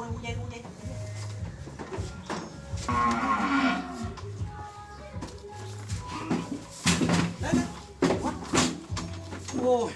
Ôi.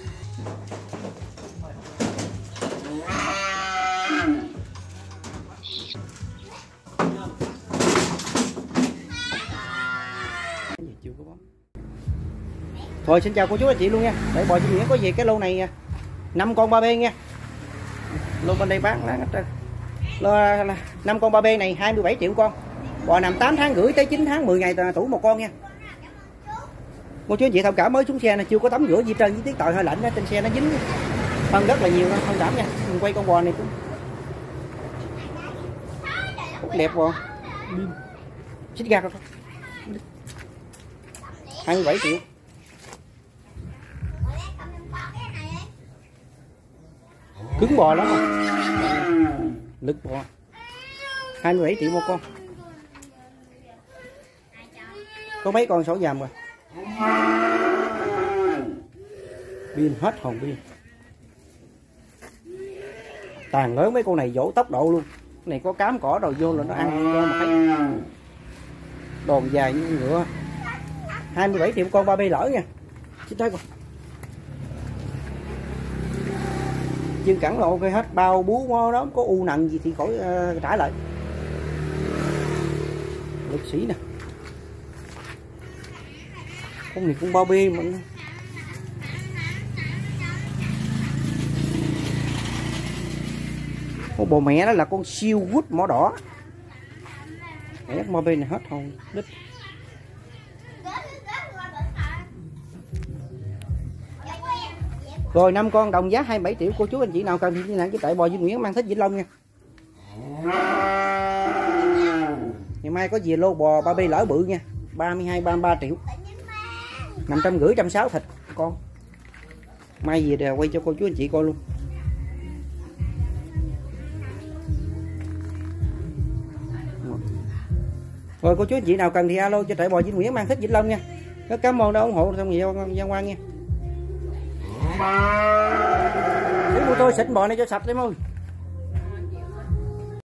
Chưa có bóng. Thôi xin chào cô chú anh chị luôn nha. Để bò Vinh Nguyễn có gì cái lô này 5 con 3B nha. Lô bên đây bán lá hết trơn. Lô 5 con 3B này 27 triệu con. Bò nằm 8 tháng rưỡi tới 9 tháng 10 ngày tuổi một con nha. Cô chú anh chị thông cảm, mới xuống xe này chưa có tắm rửa gì trơn, với tiếng tội hơi lạnh đó, trên xe nó dính phân rất là nhiều đó, thông cảm nha. Mình quay con bò này cũng đẹp bò. Xích ra con. 27 triệu. Cứng bò lắm rồi. Lực bò 27 triệu một con. Có mấy con sổ dàm rồi. Pin hết hồn pin. Tàn lớn mấy con này dỗ tốc độ luôn. Cái này có cám cỏ rồi vô là nó ăn cho mà thấy đòn dài như con ngựa. 27 triệu con 3B lỡ nha. Chứ thấy con. Dương cẳng là ok hết, bao bú đó có u nặng gì thì khỏi trả lại. Lực sĩ nè. Con này cũng 3B mà. Con bò mẹ đó là con siêu quýt mỏ đỏ. Mẹ 3B này hết hồn đít. Rồi 5 con đồng giá 27 triệu, cô chú anh chị nào cần thì liên hệ với tại bò Vinh Nguyễn Mang Thích Vĩnh Long nha. Ngày mai có về lô bò 3B lỡ bự nha, 32 33 triệu. 550 160 thịt con. Mai về đều quay cho cô chú anh chị coi luôn. Rồi cô chú anh chị nào cần thì alo cho trại bò Vinh Nguyễn Mang Thích Vĩnh Long nha. Rất cảm ơn đã ủng hộ trong nhiều Giang Quang nha. Để mua tôi xịt bò này cho sạch em ơi.